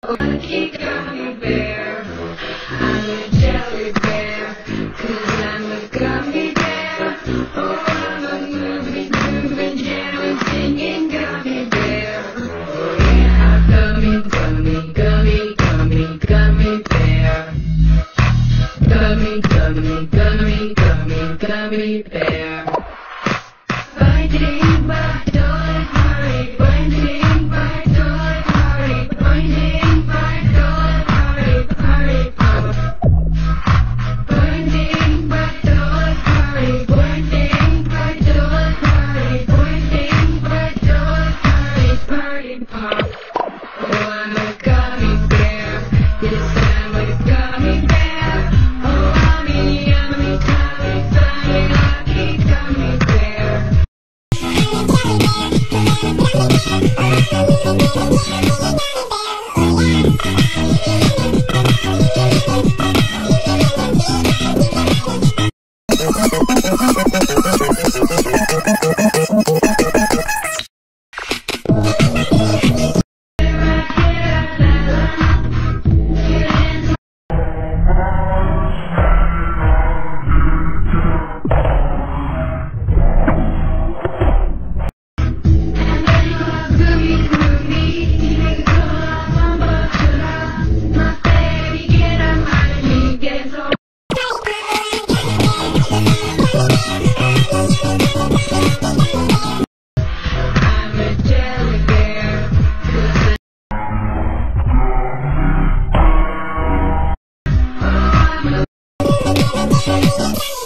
Lucky gummy bear, I'm a jelly bear, 'cause I'm a gummy bear. Oh, I'm a moving, jelly singing gummy bear. Oh yeah, gummy, gummy, gummy, gummy, gummy bear. Gummy, gummy, gummy, gummy, gummy bear. Binding by Dolly Party, binding by Dolly Party, binding by Dolly Party, party pop. Binding by Dolly Party, binding by Dolly Party, binding by Dolly Party, party pop. Oh, I'm a gummy bear, yes I'm a gummy bear. Oh, I'm a yummy, tummy, funny, lucky gummy bear. We'll be right back.